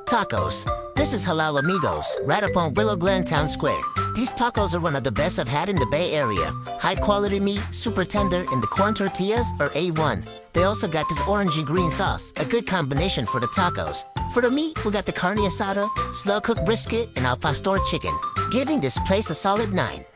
Tacos. This is Halal Amigos, right up on Willow Glen Town Square. These tacos are one of the best I've had in the Bay Area. High quality meat, super tender, and the corn tortillas are A1. They also got this orangey green sauce, a good combination for the tacos. For the meat, we got the carne asada, slow cooked brisket, and al pastor chicken, giving this place a solid 9.